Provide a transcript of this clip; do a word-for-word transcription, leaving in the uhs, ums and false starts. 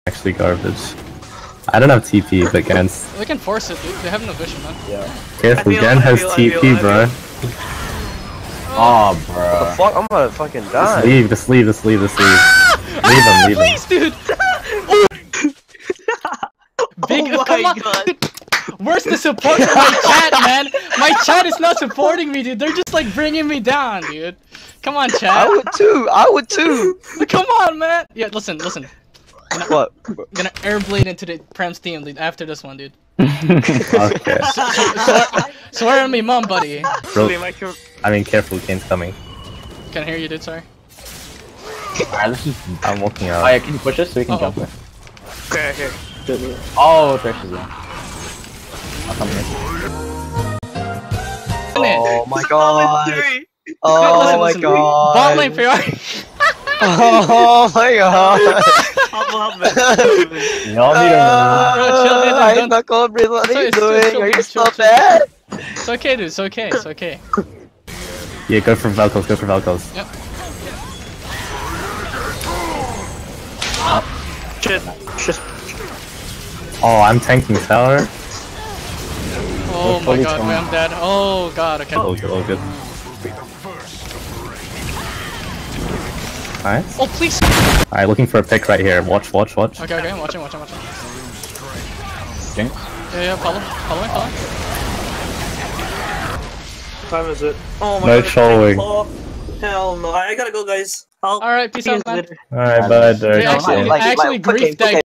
Actually garbage. I don't have T P, but Gen's... They can force it, dude. They have no vision, man. Yeah. Careful, Gen has T P, bro. Oh, bro. What the fuck? I'm gonna fucking die. Just leave, just leave, just leave, just leave. Leave him, leave him. Please, dude! Big, Oh come my on. God. Where's the support from my chat, man? My chat is not supporting me, dude. They're just like bringing me down, dude. Come on, chat. I would too. I would too. Come on, man. Yeah, listen, listen. I'm gonna, What? I'm gonna airblade into the Prem's team, dude. After this one, dude. Okay. Swear, swear on me, mom, buddy. Bro, I mean, careful, Kane's coming. Can I hear you, dude? Sorry. Alright, let's just... I'm walking out. Oh yeah, can you push us so we can Uh-oh. jump there? Okay, okay. Oh, Thresh is there. I'll come here. Oh my god. No, Oh listen, my listen. god. Bot lane priority. Oh my god. Y'all need Uh, Bro, chill, dude, I don't- knuckle, bro. What It's are you okay, doing? chill, Are you chill, so chill, chill. bad? It's okay, dude. It's okay. It's okay. Yeah, go for Velcros, go for Velcros. Yep. Shit. Shit. Oh, I'm tanking tower. Oh my god, wait, I'm dead. Oh god, okay. All good, all good. Nice. Oh, please. Alright, looking for a pick right here. Watch, watch, watch. Okay, okay, I'm watching, watching, watching. Jinx? Yeah, yeah, follow, follow me, follow me. What time is it? Oh my No god. trolling. Oh, hell no. I gotta go, guys. I'll Alright, peace see you out, man. later. Alright, bud. We actually, like- I actually like- okay, griefed that okay.